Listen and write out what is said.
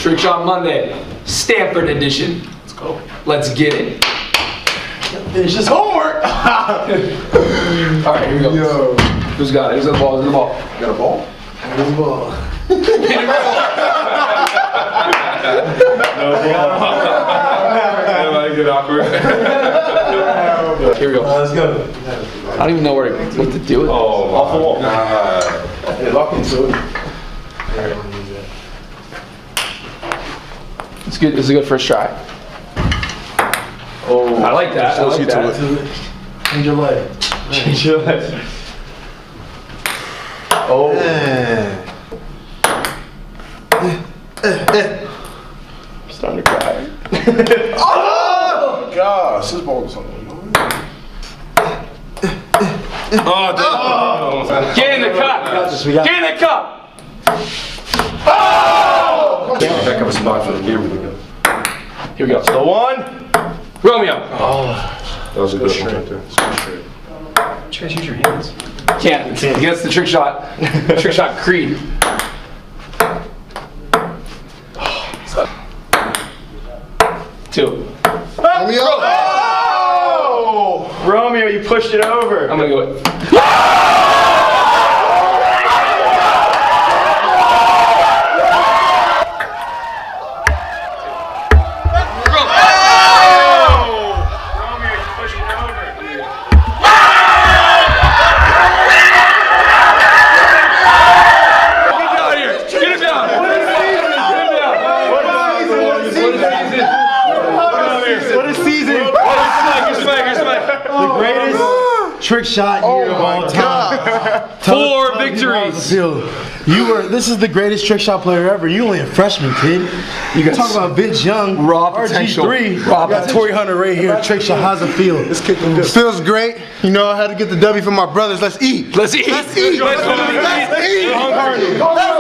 Trick Shot Monday, Stanford edition. Let's go. Let's get it. Finish this homework. All right, here we go. Yo. Who's got it? Who's got the ball? Who's got the ball? You got a ball? I got a ball. That get awkward. Here we go. Let's go. I don't even know what to do with Oh, off the wall. Hey, lock into it. It's good. It's a good first try. Oh, I like that. I like that. Change your leg. Change your leg. Oh. I'm starting to cry. Oh! Gosh, this ball was something. Oh, Get in the cup. Get in the cup. oh! Back up a spot for the camera. Here we go. The one. Romeo. Oh, that was a good one right there. Try to use your hands. Can't. Against the trick shot. Trick shot creed. Two. Romeo. Oh! Romeo, you pushed it over. I'm gonna go. Trick shot year of all time. 4 victories. This is the greatest trick shot player ever. You only a freshman, kid. You got talk about Vince Young, raw potential. RG3. Raw got Torrey Hunter right here. Trick shot. How's it feel? This kicking good. Feels great. You know, I had to get the W for my brothers. Let's eat. Let's eat. Let's eat. Let's eat. Let's eat.